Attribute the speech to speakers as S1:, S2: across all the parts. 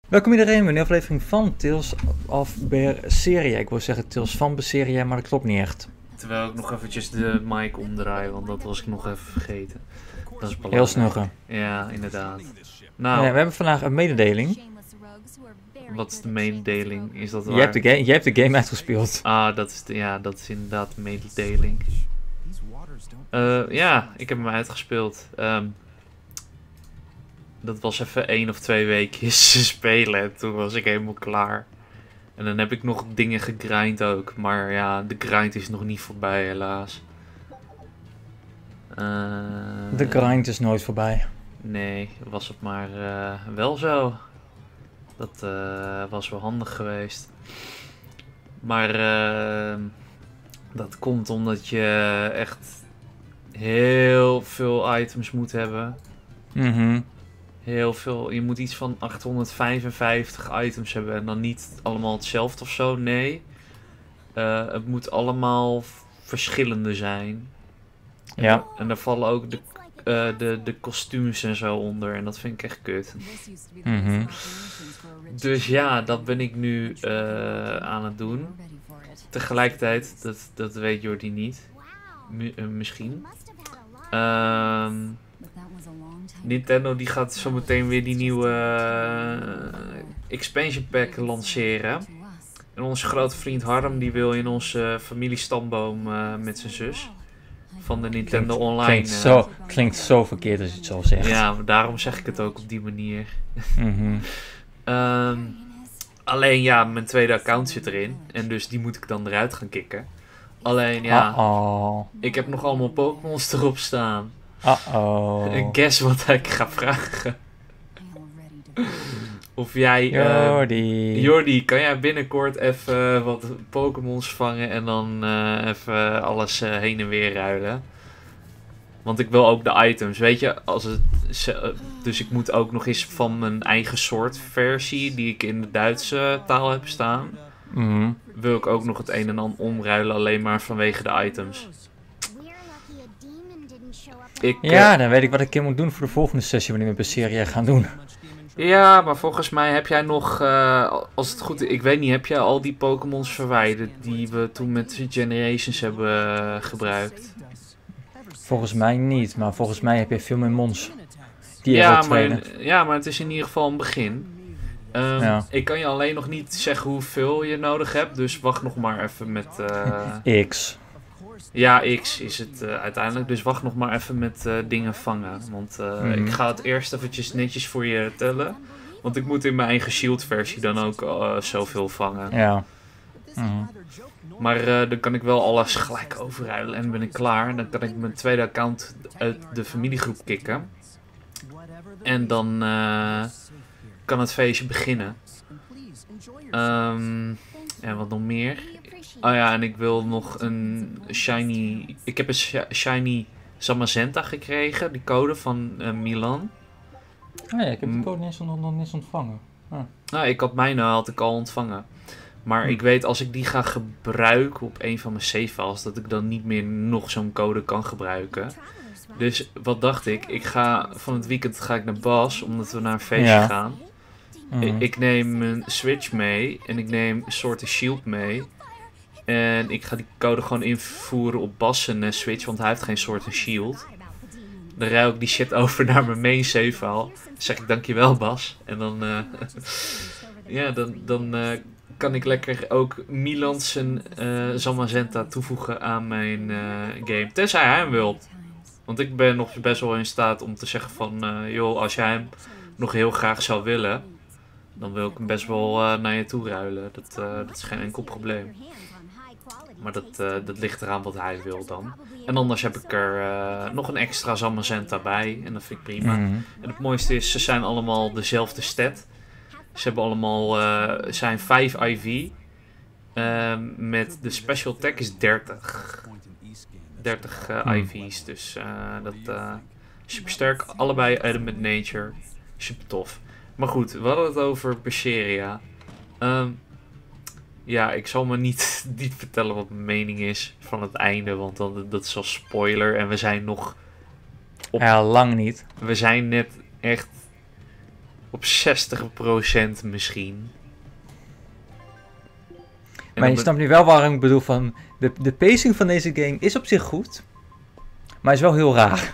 S1: Welkom iedereen bij een nieuwe aflevering van Tales of Berseria. Ik wil zeggen Tales van Berseria, maar dat klopt niet echt.
S2: Terwijl ik nog eventjes de mic omdraai, want dat was ik nog even vergeten. Dat is belangrijk.
S1: Heel snugger.
S2: Ja, inderdaad. Nou,
S1: Ja, we hebben vandaag een mededeling.
S2: wat is de mededeling? Is dat waar?
S1: Jij hebt de game uitgespeeld.
S2: Ah, dat is inderdaad de mededeling. Ja, ik heb hem uitgespeeld. Dat was even 1 of 2 weekjes spelen en toen was ik helemaal klaar. En dan heb ik nog dingen gegrind ook, maar ja, de grind is nog niet voorbij helaas.
S1: De grind is nooit voorbij.
S2: Nee, was het maar wel zo. Dat was wel handig geweest. Maar dat komt omdat je echt heel veel items moet hebben. Heel veel. Je moet iets van 855 items hebben en dan niet allemaal hetzelfde of zo. Nee. Het moet allemaal verschillende zijn.
S1: Ja.
S2: En daar vallen ook de kostuums en zo onder. En dat vind ik echt kut. Dus ja, dat ben ik nu aan het doen. Tegelijkertijd, dat weet Jordi niet. Misschien. Nintendo die gaat zometeen weer die nieuwe expansion pack lanceren. En onze grote vriend Harm die wil in onze familiestamboom met zijn zus. Van de Nintendo Online.
S1: Klinkt zo verkeerd als je het zo zegt.
S2: Ja, maar daarom zeg ik het ook op die manier. Alleen ja, mijn tweede account zit erin. En dus die moet ik dan eruit gaan kicken. Alleen ja, ik heb nog allemaal Pokémon's erop staan. En guess wat ik ga vragen. Of jij... Jordi, kan jij binnenkort even wat Pokémon's vangen en dan even alles heen en weer ruilen? Want ik wil ook de items, weet je, dus ik moet ook nog eens van mijn eigen soort versie, die ik in de Duitse taal heb staan, wil ik ook nog het een en ander omruilen, alleen maar vanwege de items.
S1: Dan weet ik wat ik moet doen voor de volgende sessie wanneer we Berseria gaan doen.
S2: Ja, maar volgens mij heb jij nog, als het goed is, ik weet niet, heb jij al die Pokémons verwijderd die we toen met Generations hebben gebruikt?
S1: Volgens mij niet, maar volgens mij heb je veel meer mons.
S2: Maar het is in ieder geval een begin. Ik kan je alleen nog niet zeggen hoeveel je nodig hebt, dus wacht nog maar even met...
S1: X.
S2: Ja, X is het uiteindelijk, dus wacht nog maar even met dingen vangen. Want ik ga het eerst eventjes netjes voor je tellen. Want ik moet in mijn eigen shield versie dan ook zoveel vangen.
S1: Ja.
S2: Maar dan kan ik wel alles gelijk overruilen en ben ik klaar. Dan kan ik mijn tweede account uit de familiegroep kicken. En dan kan het feestje beginnen. En wat nog meer? Oh ja, en ik wil nog een shiny... Ik heb een shiny Zamazenta gekregen, die code van Milan.
S1: Oh ja, ik heb de code nog niet ontvangen.
S2: Nou, had ik al ontvangen. Maar ik weet als ik die ga gebruiken op een van mijn save-files, dat ik dan niet meer nog zo'n code kan gebruiken. Dus wat dacht ik? Van het weekend ga ik naar Bas, omdat we naar een feestje gaan. Ik neem mijn Switch mee en ik neem Sword and Shield mee. En ik ga die code gewoon invoeren op Bas' Switch, want hij heeft geen Sword and Shield. Dan ruil ik die shit over naar mijn main save file. Dan zeg ik dankjewel Bas. En dan, dan kan ik lekker ook Milan's Zamazenta toevoegen aan mijn game. Tenzij hij hem wil. Want ik ben nog best wel in staat om te zeggen van... joh, als jij hem nog heel graag zou willen... dan wil ik hem best wel naar je toe ruilen. Dat is geen enkel probleem. Maar dat ligt eraan wat hij wil dan. En anders heb ik er nog een extra Zamazenta bij. En dat vind ik prima. En het mooiste is, ze zijn allemaal dezelfde stat. Ze hebben allemaal, zijn 5 IV. Met de special attack is 30. 30 IV's. Dus dat super sterk. Allebei Adamant Nature. Super tof. Maar goed, we hadden het over Berseria. Ja, ik zal maar niet vertellen wat mijn mening is van het einde. Want dat is al spoiler. En we zijn nog...
S1: Ja, lang niet.
S2: We zijn net echt op 60% misschien. En
S1: Maar je snapt nu wel waarom ik bedoel van... De pacing van deze game is op zich goed. Maar is wel heel raar.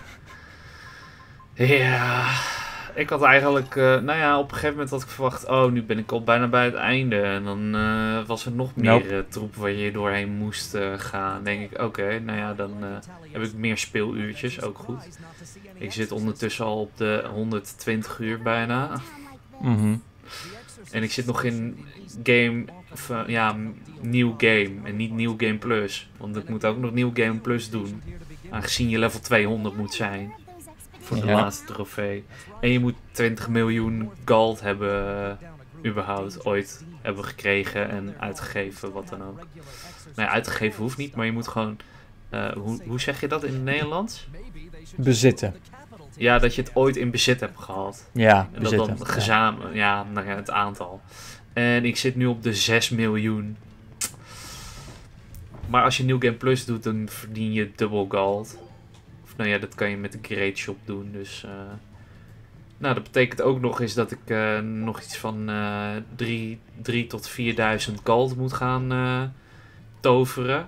S2: Ja, ik had eigenlijk... nou ja, op een gegeven moment had ik verwacht... Oh, nu ben ik al bijna bij het einde. En dan was er nog meer troep waar je doorheen moest gaan. Denk ik, oké, nou ja, dan heb ik meer speeluurtjes. Ook goed. Ik zit ondertussen al op de 120 uur bijna.
S1: Mhm.
S2: En ik zit nog in game... Of, ja, nieuw game. En niet nieuw game plus. Want ik moet ook nog nieuw game plus doen. Aangezien je level 200 moet zijn. Voor de laatste trofee. En je moet 20 miljoen gold hebben... überhaupt ooit hebben gekregen en uitgegeven. Wat dan ook. Nou ja, uitgegeven hoeft niet. Maar je moet gewoon... hoe zeg je dat in het Nederlands?
S1: Bezitten.
S2: Ja, dat je het ooit in bezit hebt gehad.
S1: Ja,
S2: en
S1: bezitten.
S2: dat dan gezamenlijk... Ja, nou ja, het aantal. En ik zit nu op de 6 miljoen. Maar als je New Game Plus doet, dan verdien je dubbel gold. Of nou ja, dat kan je met de Great Shop doen. Dus, nou, dat betekent ook nog eens dat ik nog iets van 3 tot 4000 gold moet gaan toveren.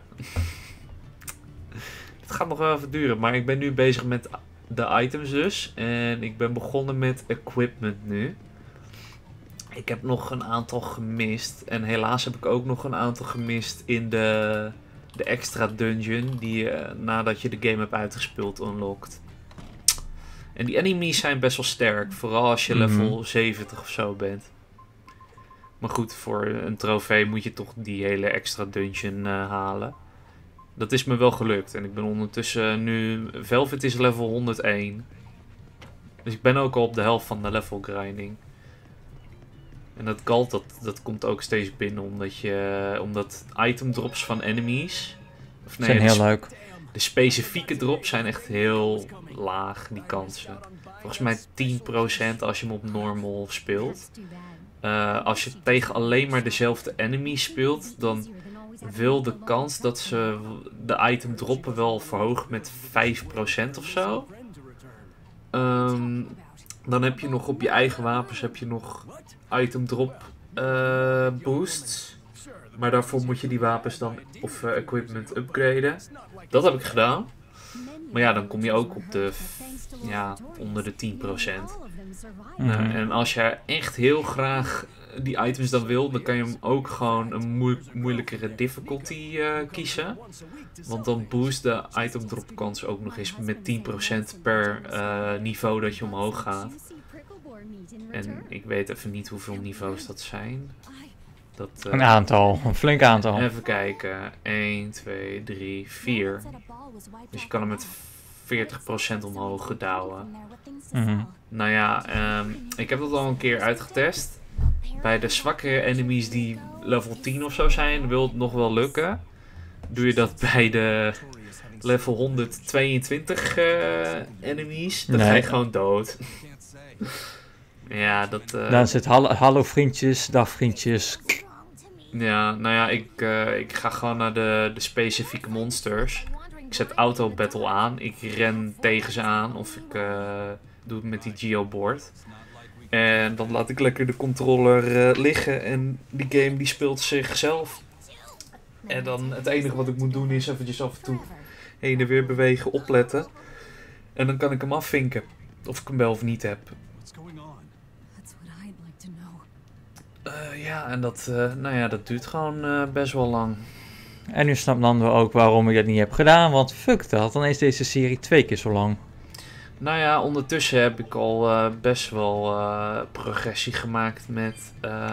S2: Het gaat nog wel even duren, maar ik ben nu bezig met de items dus. En ik ben begonnen met equipment nu. Ik heb nog een aantal gemist. En helaas heb ik ook nog een aantal gemist in de extra dungeon. Die je nadat je de game hebt uitgespeeld unlockt. En die enemies zijn best wel sterk. Vooral als je level 70 of zo bent. Maar goed, voor een trofee moet je toch die hele extra dungeon halen. Dat is me wel gelukt. En ik ben ondertussen nu... Velvet is level 101. Dus ik ben ook al op de helft van de level grinding. En dat gold, dat komt ook steeds binnen, omdat item drops van enemies... Of nee,
S1: zijn heel leuk.
S2: De specifieke drops zijn echt heel laag, die kansen. Volgens mij 10% als je hem op normal speelt. Als je tegen alleen maar dezelfde enemies speelt, dan wil de kans dat ze de item droppen wel verhoogd met 5% of zo. Dan heb je nog op je eigen wapens heb je nog item drop boosts. Maar daarvoor moet je die wapens dan of equipment upgraden. Dat heb ik gedaan. Maar ja, dan kom je ook op de onder de 10%. En als je echt heel graag die items dan wil, dan kan je hem ook gewoon een moeilijkere difficulty kiezen. Want dan boost de item drop kans ook nog eens met 10% per niveau dat je omhoog gaat. En ik weet even niet hoeveel niveaus dat zijn.
S1: Een aantal, een flink aantal.
S2: Even kijken. 1, 2, 3, 4. Dus je kan hem met 40% omhoog douwen. Nou ja, ik heb dat al een keer uitgetest. Bij de zwakkere enemies die level 10 of zo zijn, wil het nog wel lukken. Doe je dat bij de level 122 enemies, dan ga je gewoon dood. Ja, dat...
S1: Dan zit hallo vriendjes, dag vriendjes.
S2: Ja, nou ja, ik ga gewoon naar de specifieke monsters. Ik zet auto battle aan. Ik ren tegen ze aan. Of ik doe het met die geoboard. En dan laat ik lekker de controller liggen. En die game die speelt zichzelf. En dan het enige wat ik moet doen is eventjes af en toe heen en weer bewegen, opletten. En dan kan ik hem afvinken. Of ik hem wel of niet heb. Ja, en dat duurt gewoon best wel lang.
S1: En nu snapt Nando ook waarom ik dat niet heb gedaan. Want fuck dat, dan is deze serie 2 keer zo lang.
S2: Nou ja, ondertussen heb ik al best wel progressie gemaakt met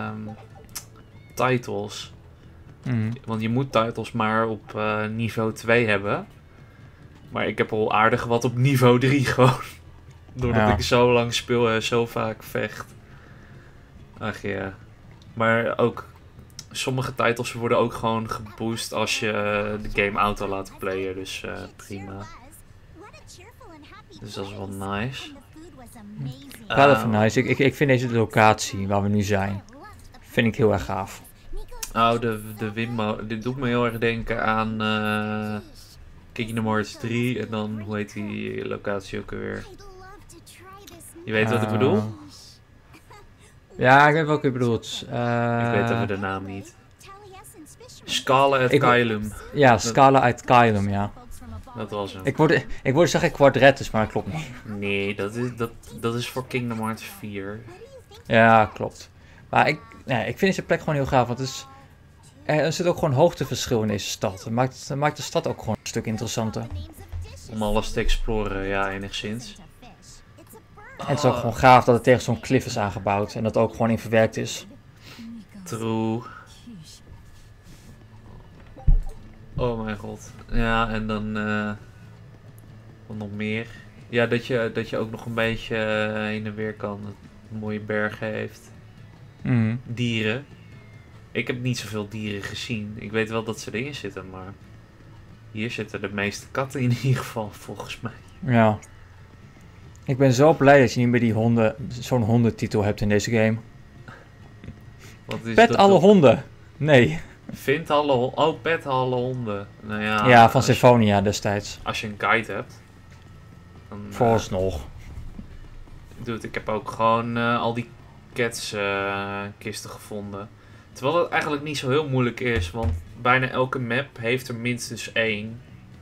S2: titles. Want je moet titles maar op niveau 2 hebben. Maar ik heb al aardig wat op niveau 3 gewoon. Doordat ik zo lang speel en zo vaak vecht. Ach ja. Maar ook sommige titles worden ook gewoon geboost als je de game auto laat playen. Dus prima. Dus dat is wel nice.
S1: Wel even nice. Ik vind deze locatie waar we nu zijn, vind ik heel erg gaaf.
S2: Oh, de windmolen. Dit doet me heel erg denken aan Kingdom Hearts 3. En dan, hoe heet die locatie ook alweer? Je weet wat ik bedoel?
S1: Ja, ik weet welke je bedoelt.
S2: Ik weet even de naam niet. Scala uit
S1: Ik-
S2: Kylum.
S1: Ja, Scala uit Kylum, ja.
S2: Dat was hem.
S1: Ik wilde zeggen Quadretus, maar dat klopt niet.
S2: Nee, dat is voor Kingdom Hearts 4.
S1: Ja, klopt. Maar ik vind deze plek gewoon heel gaaf, want er zit ook gewoon hoogteverschil in deze stad. Dat maakt de stad ook gewoon een stuk interessanter.
S2: Om alles te exploren, ja, enigszins.
S1: En het is ook gewoon gaaf dat het tegen zo'n klif is aangebouwd en dat ook gewoon in verwerkt is.
S2: True. Oh mijn god. Ja, en dan wat nog meer. Ja, dat je ook nog een beetje heen en weer kan. Dat het mooie bergen heeft.
S1: Mhm.
S2: Dieren. Ik heb niet zoveel dieren gezien. Ik weet wel dat ze erin zitten, maar hier zitten de meeste katten in ieder geval, volgens mij.
S1: Ja. Ik ben zo blij dat je niet meer zo'n hondentitel hebt in deze game.
S2: Wat is
S1: Pet
S2: dat
S1: alle
S2: toch?
S1: honden. Nee.
S2: Vind alle honden. Oh, pet alle honden. Nou ja,
S1: Ja, van
S2: als je-
S1: Symphonia destijds.
S2: Als je een guide hebt. Dan,
S1: Vooralsnog.
S2: dude, ik heb ook gewoon al die cats kisten gevonden. Terwijl het eigenlijk niet zo heel moeilijk is, want bijna elke map heeft er minstens één.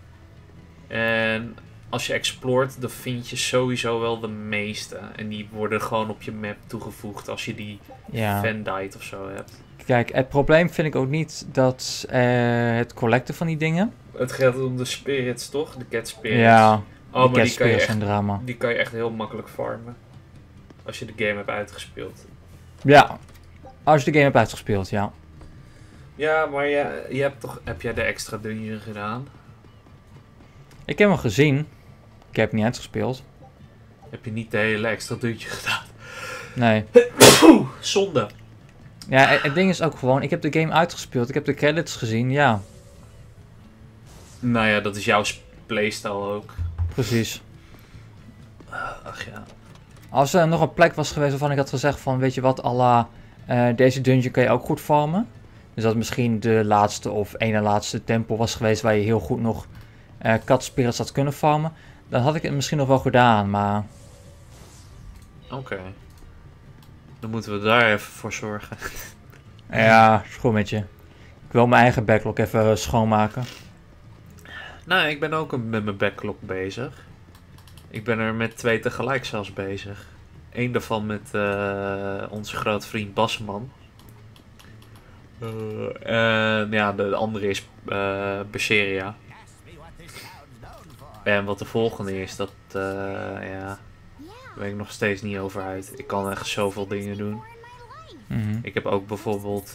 S2: En als je exploort, dan vind je sowieso wel de meeste. En die worden gewoon op je map toegevoegd als je die
S1: Ja.
S2: Vandite of zo hebt.
S1: Kijk, het probleem vind ik ook niet dat het collecten van die dingen.
S2: Het gaat om de spirits, toch? De cat spirits.
S1: Ja,
S2: Oh,
S1: die
S2: maar die kan, je
S1: catspirits
S2: echt,
S1: zijn drama.
S2: die kan je echt heel makkelijk farmen. Als je de game hebt uitgespeeld.
S1: Ja, als je de game hebt uitgespeeld, ja.
S2: Ja, maar je hebt toch, heb jij de extra dungeon gedaan?
S1: Ik heb hem gezien. Ik heb hem niet uitgespeeld.
S2: Heb je niet de hele extra dungeon gedaan?
S1: Nee.
S2: Zonde.
S1: Ja, het ding is ook gewoon, ik heb de game uitgespeeld. Ik heb de credits gezien, ja.
S2: Nou ja, dat is jouw playstyle ook.
S1: Precies.
S2: Ach ja.
S1: Als er nog een plek was geweest waarvan ik had gezegd van, weet je wat, deze dungeon kan je ook goed farmen. Dus dat misschien de laatste of ene laatste tempel was geweest waar je heel goed nog cat spirits had kunnen farmen. Dan had ik het misschien nog wel gedaan, maar
S2: Oké. Dan moeten we daar even voor zorgen.
S1: ja, is goed met je. Ik wil mijn eigen backlog even schoonmaken.
S2: Nou, ik ben ook met mijn backlog bezig. Ik ben er met 2 tegelijk zelfs bezig. Eén daarvan met onze grote vriend Basman. En ja, de andere is Berseria. En wat de volgende is, dat ja, daar ben ik nog steeds niet over uit. Ik kan echt zoveel dingen doen.
S1: Mhm.
S2: Ik heb ook bijvoorbeeld,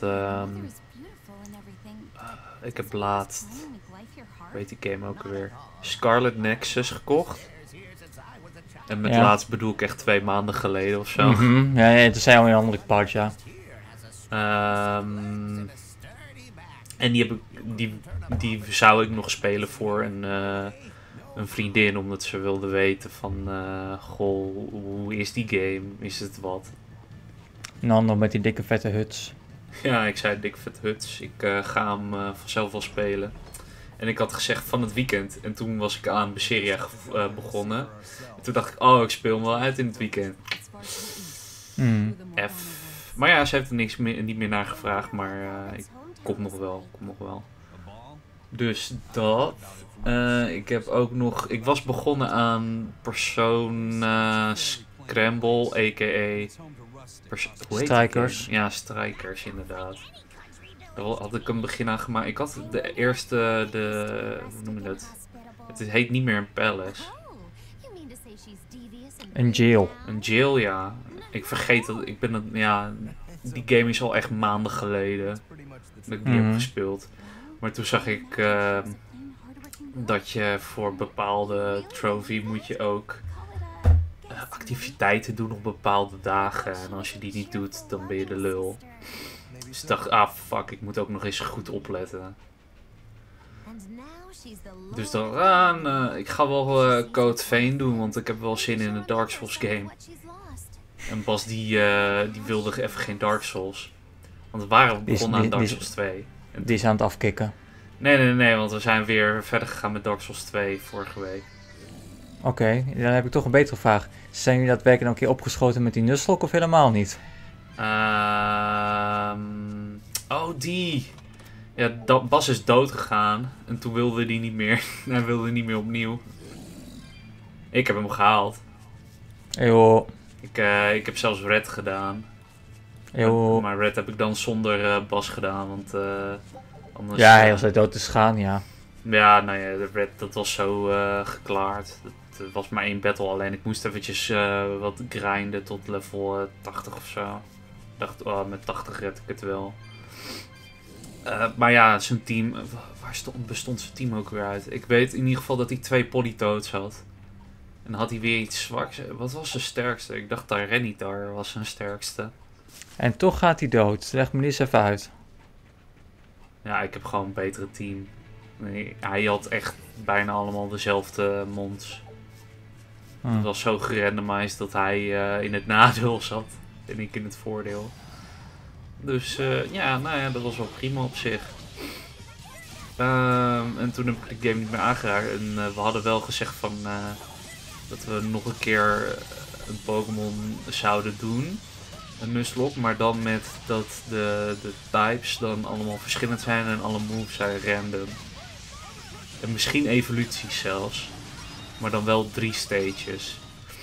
S2: ik heb laatst, weet die game ook alweer, Scarlet Nexus gekocht. En met
S1: Ja.
S2: laatst bedoel ik echt 2 maanden geleden of zo.
S1: Mhm. Ja, het zijn al een andere part, ja.
S2: En die zou ik nog spelen voor een vriendin, omdat ze wilde weten van, goh, hoe is die game? Is het wat?
S1: En dan nog met die dikke vette huts.
S2: Ja, ik zei dik vet huts. Ik ga hem vanzelf wel spelen. En ik had gezegd van het weekend. En toen was ik aan Berseria begonnen. En toen dacht ik, oh, ik speel hem wel uit in het weekend.
S1: Mhm.
S2: F. Maar ja, ze heeft er niet meer naar gevraagd. Maar ik kom nog wel. Dus dat. Ik heb ook nog... Ik was begonnen aan Persona Scramble, a.k.a. hoe heet die
S1: Strikers.
S2: game? Ja, Strikers inderdaad. Daar had ik een begin aan gemaakt. Ik had de eerste, hoe noem je dat? Het heet niet meer een palace.
S1: Een jail.
S2: Een jail, ja. Ik vergeet dat, ja, die game is al echt maanden geleden dat ik die heb
S1: Mhm.
S2: gespeeld. Maar toen zag ik dat je voor bepaalde trophy moet je ook activiteiten doen op bepaalde dagen. En als je die niet doet, dan ben je de lul. Dus ik dacht, ah fuck, ik moet ook nog eens goed opletten. Dus dan, ik ga wel Code Vein doen, want ik heb wel zin in een Dark Souls game. En Bas die wilde even geen Dark Souls. Want we waren begonnen aan Dark Souls 2.
S1: Die is aan het afkicken.
S2: Nee, want we zijn weer verder gegaan met Dark Souls 2 vorige week.
S1: Oké, dan heb ik toch een betere vraag. Zijn jullie daadwerkelijk een keer opgeschoten met die Nuzlocke of helemaal niet?
S2: Oh, die. Ja, Bas is dood gegaan. En toen wilde hij niet meer. Hij wilde niet meer opnieuw. Ik heb hem gehaald.
S1: Eeuw.
S2: Ik heb zelfs Red gedaan.
S1: Eeuw.
S2: Maar Red heb ik dan zonder Bas gedaan. Want anders...
S1: Ja, hij was uit dood is gaan, ja.
S2: Ja, nou ja, de Red, dat was zo geklaard. Het was maar 1 battle alleen. Ik moest eventjes wat grinden tot level 80 of zo. Ik dacht, oh, met 80 red ik het wel. Maar ja, zijn team... Waar bestond zijn team ook weer uit? Ik weet in ieder geval dat hij 2 polytoads had. En dan had hij weer iets zwaks. Wat was zijn sterkste? Ik dacht dat Renitar was zijn sterkste.
S1: En toch gaat hij dood. Leg me niet eens even uit.
S2: Ja, ik heb gewoon een betere team. Nee, hij had echt bijna allemaal dezelfde mons. Het was zo gerandomized dat hij in het nadeel zat. En ik in het voordeel. Dus ja, nou ja, dat was wel prima op zich. En toen heb ik de game niet meer aangeraakt. En we hadden wel gezegd van dat we nog een keer een Pokémon zouden doen. Een Nuzlocke, maar dan met dat de types dan allemaal verschillend zijn en alle moves zijn random. En misschien evoluties zelfs. Maar dan wel 3 stages.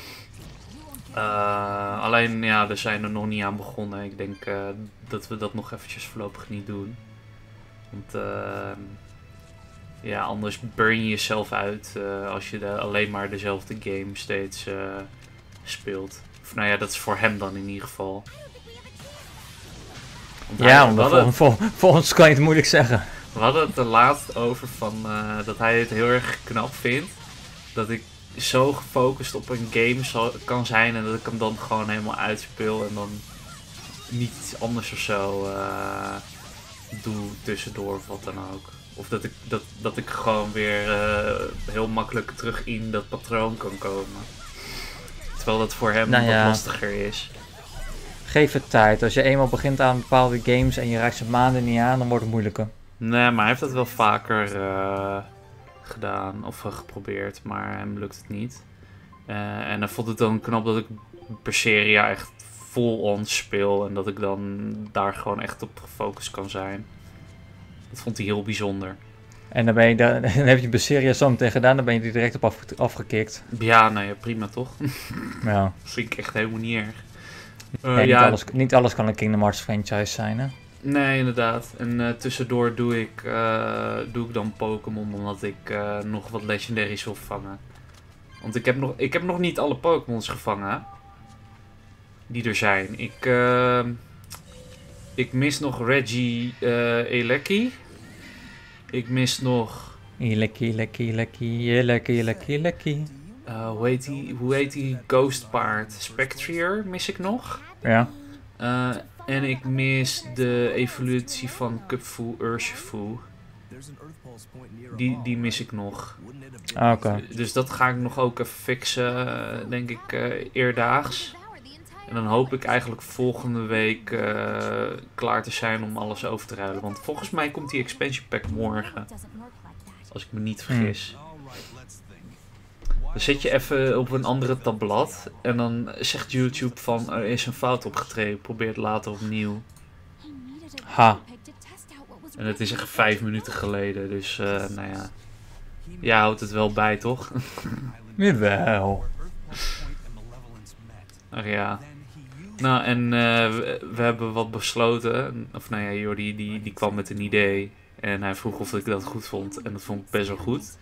S2: Alleen ja, we zijn er nog niet aan begonnen. Ik denk dat we dat nog eventjes voorlopig niet doen. Want ja, anders burn je jezelf uit als je alleen maar dezelfde game steeds speelt. Of nou ja, dat is voor hem dan in ieder geval. Want
S1: ja, omdat volgens kan je het moeilijk zeggen.
S2: We hadden het er laatst over van dat hij het heel erg knap vindt. Dat ik zo gefocust op een game kan zijn en dat ik hem dan gewoon helemaal uitspeel en dan niet iets anders of zo doe tussendoor of wat dan ook. Of dat ik gewoon weer heel makkelijk terug in dat patroon kan komen. Terwijl dat voor hem wat lastiger is.
S1: Geef het tijd. Als je eenmaal begint aan bepaalde games en je raakt ze maanden niet aan, dan wordt het moeilijker.
S2: Nee, maar hij heeft dat wel vaker gedaan of geprobeerd, maar hem lukt het niet. En hij vond het dan knap dat ik Berseria echt full-on speel en dat ik dan daar gewoon echt op gefocust kan zijn. Dat vond hij heel bijzonder.
S1: En dan heb je Berseria zo meteen gedaan, dan ben je er direct op afgekikt.
S2: Ja, nou ja, prima toch?
S1: Ja.
S2: Dat vind ik echt helemaal niet erg.
S1: Nee, ja, niet alles kan een Kingdom Hearts franchise zijn, hè?
S2: Nee, inderdaad. En tussendoor doe ik dan Pokémon omdat ik nog wat legendaries wil vangen. Want ik heb nog niet alle Pokémons gevangen. Die er zijn. Ik mis nog Reggie Elecki. Ik mis nog...
S1: Lekkie.
S2: Hoe heet die Ghostpaard? Spectrier mis ik nog.
S1: Ja.
S2: En ik mis de evolutie van Kubfu, Urshifu. Die mis ik nog.
S1: Oké.
S2: Dus dat ga ik nog ook even fixen, denk ik, eerdaags. En dan hoop ik eigenlijk volgende week klaar te zijn om alles over te ruilen. Want volgens mij komt die expansion pack morgen. Als ik me niet vergis. Dan zet je even op een andere tabblad. En dan zegt YouTube van er is een fout opgetreden. Probeer het later opnieuw.
S1: Ha.
S2: En het is echt 5 minuten geleden. Dus nou ja. Jij houdt het wel bij, toch?
S1: Jawel.
S2: Ach ja. Nou, en we hebben wat besloten. Of nou ja, Jordi die kwam met een idee. En hij vroeg of ik dat goed vond. En dat vond ik best wel goed.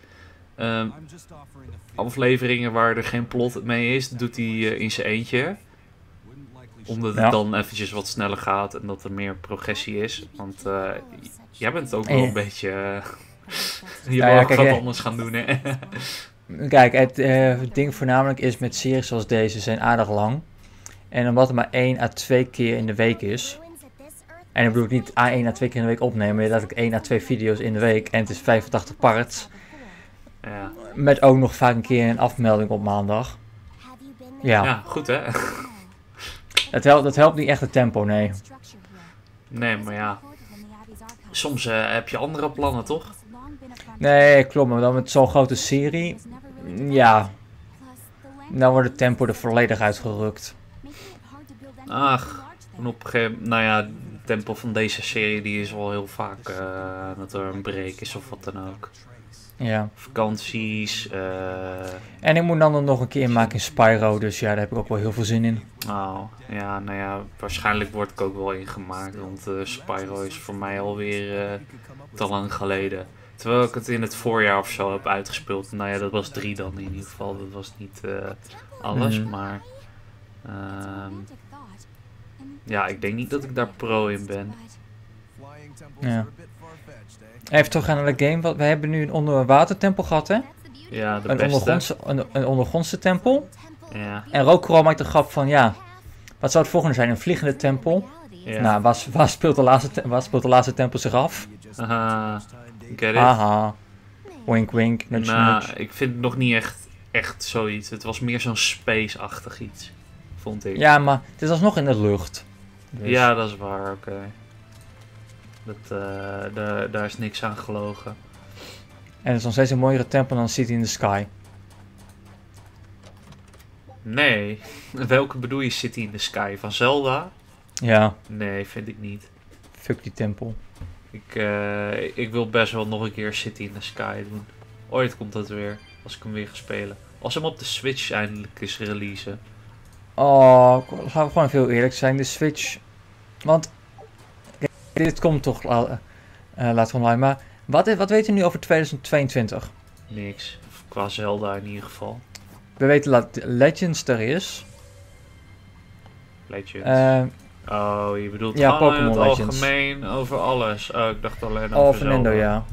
S2: Afleveringen waar er geen plot mee is, doet hij in zijn eentje. Omdat het dan eventjes wat sneller gaat en dat er meer progressie is. Want jij bent ook wel een beetje... je wil ook wat anders gaan doen, hè?
S1: Kijk, het ding voornamelijk is met series zoals deze zijn aardig lang. En omdat het maar 1 à 2 keer in de week is. En ik bedoel niet 1 à 2 keer in de week opnemen, maar dat ik 1 à 2 video's in de week. En het is 85 parts.
S2: Ja.
S1: Met ook nog vaak een keer een afmelding op maandag.
S2: Ja, goed hè?
S1: Dat helpt niet echt het tempo, nee.
S2: Nee, maar ja. Soms heb je andere plannen, toch?
S1: Nee, klopt. Maar dan met zo'n grote serie. Ja. Dan wordt het tempo er volledig uitgerukt.
S2: Ach. En op een gegeven moment, nou ja, de tempo van deze serie die is wel heel vaak dat er een break is of wat dan ook.
S1: Ja.
S2: Vakanties.
S1: En ik moet dan nog een keer maken in Spyro, dus ja, daar heb ik ook wel heel veel zin in.
S2: Oh, ja, nou ja, waarschijnlijk word ik ook wel ingemaakt, want Spyro is voor mij alweer te lang geleden. Terwijl ik het in het voorjaar of zo heb uitgespeeld. Nou ja, dat was 3 dan in ieder geval. Dat was niet alles, maar... ja, ik denk niet dat ik daar pro in ben.
S1: Ja. Even teruggaan naar de game. We hebben nu een onderwatertempel gehad, hè?
S2: Ja, de beste.
S1: Een ondergrondse tempel.
S2: Ja.
S1: En Rookro maakt de grap van, ja, wat zou het volgende zijn? Een vliegende tempel?
S2: Ja.
S1: Nou, waar speelt de laatste tempel zich af?
S2: Aha, get it?
S1: Haha. Wink wink, nudge nudge.
S2: Ik vind het nog niet echt zoiets. Het was meer zo'n space-achtig iets, vond ik.
S1: Ja, maar het is alsnog in de lucht. Dus.
S2: Ja, dat is waar, oké. Daar is niks aan gelogen.
S1: En het is nog steeds een mooiere tempel dan City in the Sky.
S2: Nee. Welke bedoel je City in the Sky? Van Zelda?
S1: Ja.
S2: Nee, vind ik niet.
S1: Fuck die tempel.
S2: Ik wil best wel nog een keer City in the Sky doen. Ooit komt dat weer, als ik hem weer ga spelen. Als hem op de Switch eindelijk is releasen.
S1: Oh, laten we gewoon veel eerlijk zijn. De Switch... Want... Dit komt toch... laat online, maar... Wat weten we nu over 2022?
S2: Niks. Qua Zelda in ieder geval.
S1: We weten dat Legends er is.
S2: Legends. Oh, je bedoelt
S1: ja,
S2: gewoon in
S1: Pokémon
S2: het
S1: Legends.
S2: algemeen over alles. Oh, ik dacht alleen over
S1: Over
S2: Zelda.
S1: Nintendo, ja.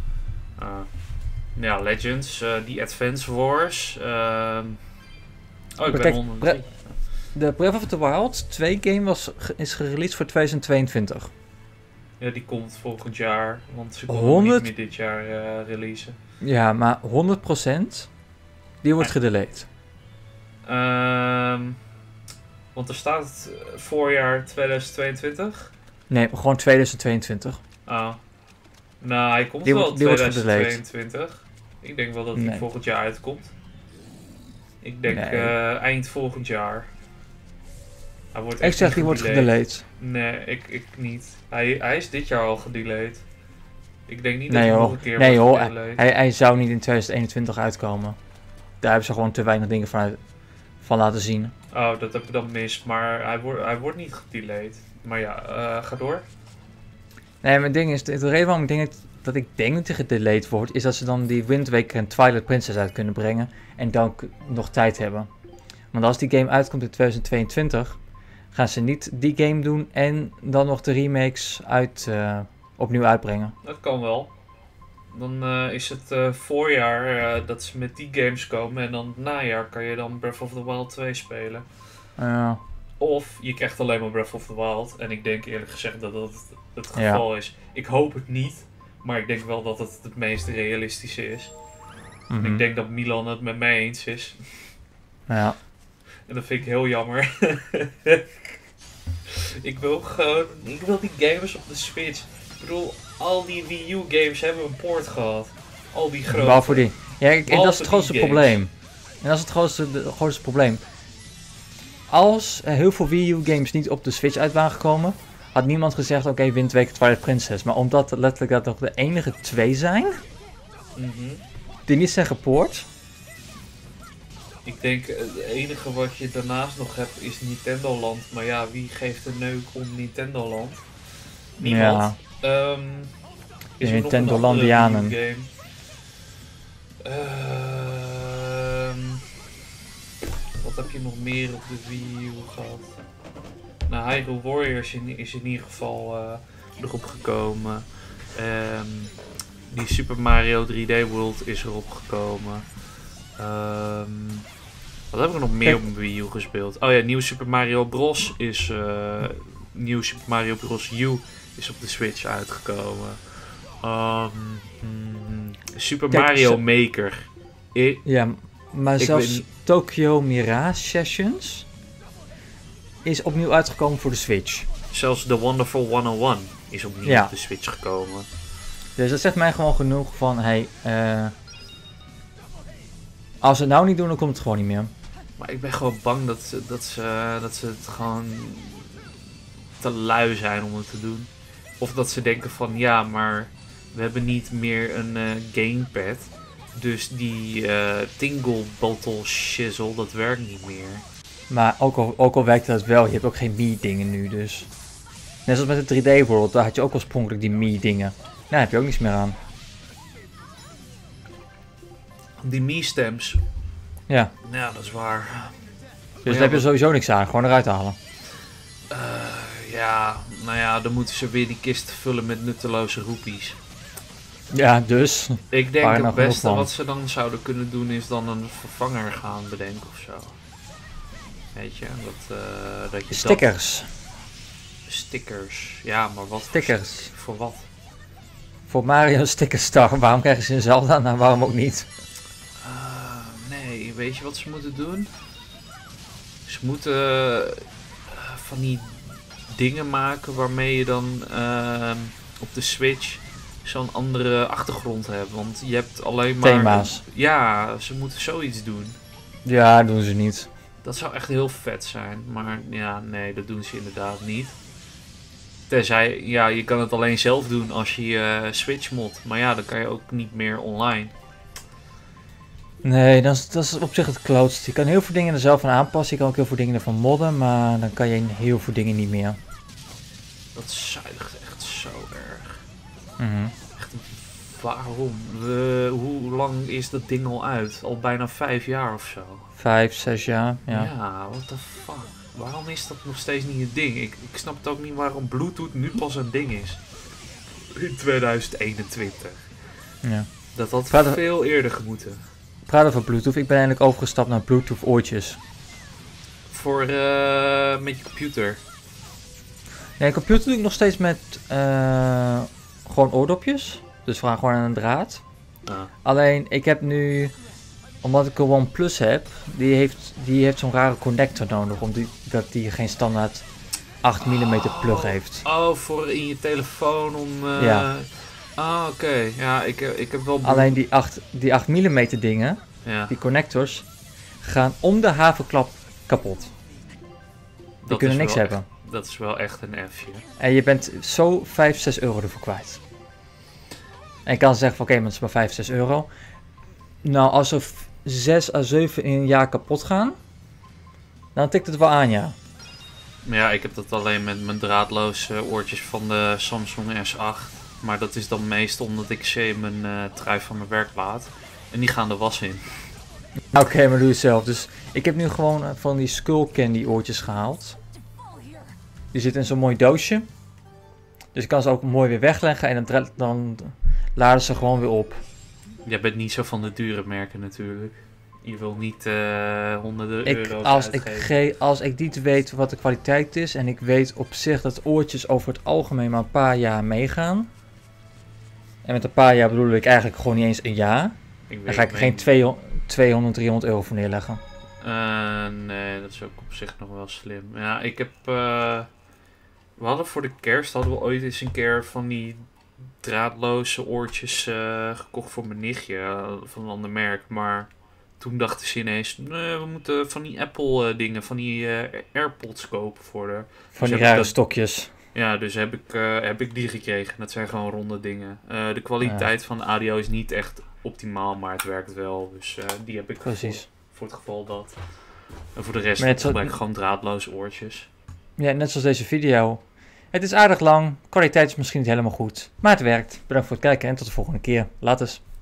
S2: Ja, Legends. Die Advance Wars. Ik ben
S1: Kijk,
S2: 103.
S1: de Breath of the Wild 2 game is gereleased voor 2022.
S2: Ja, die komt volgend jaar. Want ze konden
S1: 100?
S2: niet meer dit jaar releasen.
S1: Ja, maar 100% die wordt gedelayed.
S2: Want er staat voorjaar 2022.
S1: Nee, gewoon 2022.
S2: Oh. Nou, hij komt
S1: Die
S2: wel
S1: wordt- die wordt
S2: 2022. Ik denk wel dat hij
S1: Nee.
S2: volgend jaar uitkomt. Ik denk
S1: Nee.
S2: eind volgend jaar. Hij wordt
S1: Ik
S2: echt
S1: zeg
S2: niet
S1: die wordt
S2: gedelayed.
S1: gedelayed.
S2: Nee, ik niet. Hij is dit jaar al gedelayed. Ik denk niet
S1: Nee
S2: dat hij nog
S1: hoor,
S2: een keer
S1: nee,
S2: wordt
S1: hoor.
S2: gedelayed.
S1: Hij zou niet in 2021 uitkomen. Daar hebben ze gewoon te weinig dingen van laten zien.
S2: Oh, dat heb ik dan mis. Maar hij wordt niet gedelayed. Maar ja, ga door.
S1: Nee, maar het ding is, de reden waarom ik denk dat hij gedelayed wordt, is dat ze dan die Wind Waker en Twilight Princess uit kunnen brengen. En dan nog tijd hebben. Want als die game uitkomt in 2022, gaan ze niet die game doen en dan nog de remakes opnieuw uitbrengen.
S2: Dat kan wel. Dan is het voorjaar dat ze met die games komen. En dan het najaar kan je dan Breath of the Wild 2 spelen. Of je krijgt alleen maar Breath of the Wild. En ik denk eerlijk gezegd dat dat het geval is. Ik hoop het niet. Maar ik denk wel dat het meest realistische is.
S1: Mhm.
S2: En ik denk dat Milan het met mij eens is.
S1: Ja.
S2: En dat vind ik heel jammer. Ik wil die games op de Switch. Ik bedoel, al die Wii U games hebben een port gehad. Al die grote.
S1: Behalve die. Ja, dat is
S2: Behalve
S1: het grootste
S2: die games.
S1: probleem. En dat is het grootste probleem. Als er heel veel Wii U games niet op de Switch uit waren gekomen, had niemand gezegd, oké, Wind Waker Twilight Princess. Maar omdat het letterlijk dat nog de enige 2 zijn,
S2: Mhm.
S1: die niet zijn gepoord.
S2: Ik denk, het enige wat je daarnaast nog hebt is Nintendo Land. Maar ja, wie geeft een neuk om Nintendo Land? Niemand.
S1: Ja.
S2: Is
S1: De
S2: er nog een
S1: Nintendo
S2: andere
S1: Landianen.
S2: Wii U game? Wat heb je nog meer op de Wii U gehad? Nou, Hyrule Warriors is in ieder geval erop gekomen. Die Super Mario 3D World is erop gekomen. Wat heb ik nog meer op mijn Wii U gespeeld? Oh ja, nieuw Super Mario Bros. Nieuw Super Mario Bros. U is op de Switch uitgekomen. Super
S1: Kijk,
S2: Mario Maker.
S1: Ja, maar
S2: Ik
S1: zelfs
S2: weet niet.
S1: Tokyo Mirage Sessions is opnieuw uitgekomen voor de Switch.
S2: Zelfs The Wonderful 101 is opnieuw
S1: Ja.
S2: op de Switch gekomen.
S1: Dus dat zegt mij gewoon genoeg van, hey, als ze het nou niet doen, dan komt het gewoon niet meer.
S2: Maar ik ben gewoon bang dat ze het gewoon te lui zijn om het te doen. Of dat ze denken van ja, maar we hebben niet meer een gamepad. Dus die tingle bottle shizzle, dat werkt niet meer.
S1: Maar ook al werkt dat wel, je hebt ook geen Mii-dingen nu dus. Net zoals met de 3D World, daar had je ook oorspronkelijk die Mii-dingen. Nou, daar heb je ook niets meer aan.
S2: Die Mii-stems.
S1: Ja.
S2: Ja, dat is waar.
S1: Dus daar heb je sowieso niks aan, gewoon eruit halen.
S2: Ja, nou ja, dan moeten ze weer die kist vullen met nutteloze roepies.
S1: Ja, dus.
S2: Ik denk
S1: Waar
S2: het
S1: nou
S2: beste
S1: genoeg van?
S2: wat ze dan zouden kunnen doen is dan een vervanger gaan bedenken of zo. Weet je, dat je
S1: Stickers.
S2: Stickers. Ja, maar wat
S1: Stickers.
S2: voor wat?
S1: Voor Mario Sticker Star, waarom krijgen ze in Zelda? Nou, waarom ook niet?
S2: Nee, weet je wat ze moeten doen? Ze moeten van die dingen maken waarmee je dan op de Switch zo'n andere achtergrond hebt. Want je hebt alleen maar...
S1: Thema's.
S2: Ja, ze moeten zoiets doen.
S1: Ja, doen ze niet.
S2: Dat zou echt heel vet zijn. Maar ja, nee, dat doen ze inderdaad niet. Tenzij, ja, je kan het alleen zelf doen als je je Switch mod. Maar ja, dan kan je ook niet meer online.
S1: Nee, dat is op zich het klootst. Je kan heel veel dingen er zelf aan aanpassen. Je kan ook heel veel dingen ervan modden, maar dan kan je heel veel dingen niet meer.
S2: Dat zuigt echt zo erg.
S1: Mhm.
S2: Echt, waarom? Hoe lang is dat ding al uit? Al bijna 5 jaar of zo.
S1: 5, 6 jaar, ja.
S2: Ja, what the fuck? Waarom is dat nog steeds niet een ding? Ik snap het ook niet waarom Bluetooth nu pas een ding is. In 2021.
S1: Ja.
S2: Dat had
S1: Verder-
S2: veel eerder gemoeten.
S1: Praat over Bluetooth. Ik ben eindelijk overgestapt naar Bluetooth oortjes.
S2: Voor met je computer.
S1: Nee, computer doe ik nog steeds met gewoon oordopjes. Dus gewoon aan een draad.
S2: Ah.
S1: Alleen, ik heb nu, omdat ik een OnePlus heb, die heeft zo'n rare connector nodig, omdat die geen standaard 8 mm plug heeft.
S2: Oh, voor in je telefoon om...
S1: Ja.
S2: Ah, oké. Ja, ik heb wel...
S1: Alleen die 8 mm dingen,
S2: Ja,
S1: die connectors, gaan om de haverklap kapot. Die
S2: dat
S1: kunnen
S2: is
S1: niks
S2: wel
S1: hebben.
S2: echt- dat is wel echt een F'je.
S1: En je bent zo 5, 6 euro ervoor kwijt. En je kan zeggen van oké, maar het is maar 5, 6 euro. Nou, als er 6 à 7 in een jaar kapot gaan, dan tikt het wel aan, ja.
S2: Maar ja, ik heb dat alleen met mijn draadloze oortjes van de Samsung S8. Maar dat is dan meest omdat ik ze in mijn trui van mijn werk laat. En die gaan de was in.
S1: Oké, maar doe het zelf. Dus ik heb nu gewoon van die Skull Candy oortjes gehaald. Die zitten in zo'n mooi doosje. Dus ik kan ze ook mooi weer wegleggen en dan laden ze gewoon weer op.
S2: Jij bent niet zo van de dure merken natuurlijk. Je wil niet honderden euro's
S1: Als ik niet weet wat de kwaliteit is en ik weet op zich dat oortjes over het algemeen maar een paar jaar meegaan. En met een paar jaar bedoel ik eigenlijk gewoon niet eens een jaar. Dan ga ik er geen 200, 300 euro voor neerleggen.
S2: Nee, dat is ook op zich nog wel slim. Ja, ik heb... we hadden voor de kerst hadden we ooit eens een keer van die draadloze oortjes gekocht voor mijn nichtje van een ander merk. Maar toen dachten ze ineens, nee, we moeten van die Apple dingen, van die AirPods kopen voor de...
S1: Van die
S2: heb ik
S1: rare
S2: dat-
S1: stokjes.
S2: Ja, dus heb ik die gekregen. Dat zijn gewoon ronde dingen. De kwaliteit van de audio is niet echt optimaal, maar het werkt wel. Dus die heb ik
S1: Precies.
S2: voor het geval dat. En voor de rest
S1: Maar het
S2: gebruik ik gewoon draadloze oortjes.
S1: Ja, net zoals deze video. Het is aardig lang, kwaliteit is misschien niet helemaal goed, maar het werkt. Bedankt voor het kijken en tot de volgende keer. Later.